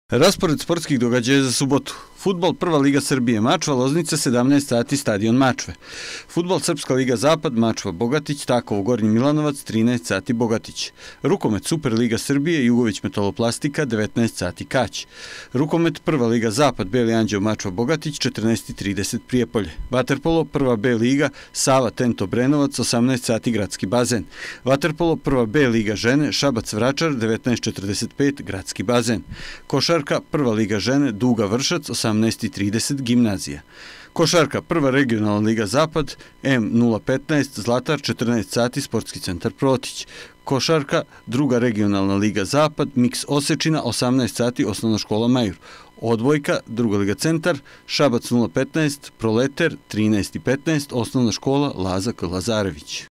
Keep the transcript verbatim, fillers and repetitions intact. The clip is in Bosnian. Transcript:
Raspored sportskih događaja za subotu. Fudbal Prva liga Srbije Mačva, Loznica, sedamnaest sati, stadion Mačve. Fudbal Srpska liga Zapad, Mačva, Bogatić, Takovo, Gornji Milanovac, trinaest sati, Bogatić. Rukomet Super liga Srbije, Jugović Metaloplastika, devetnaest sati, Kać. Rukomet Prva liga Zapad, Beli Anđeo, Mačva, Bogatić, četrnaest i trideset, Prijepolje. Vaterpolo Prva B liga, Sava, Tento, Brenovac, osamnaest sati, Gradski bazen. Vaterpolo Prva B liga žene, Šabac, Vračar, devetnaest četrdeset pet, Gradski bazen. Košarka Prva liga žene, Duga, Vršac, osamnaest i trideset, Gimnazija. Košarka Prva regionalna liga Zapad, M nula petnaest, Zlatar, četrnaest sati, Sportski centar Protić. Košarka Druga regionalna liga Zapad, Miks Osečina, osamnaest sati, Osnovna škola Majur. Odbojka Druga liga Centar, Šabac nula petnaest, Proleter, trinaest i petnaest, Osnovna škola Laza K. Lazarević.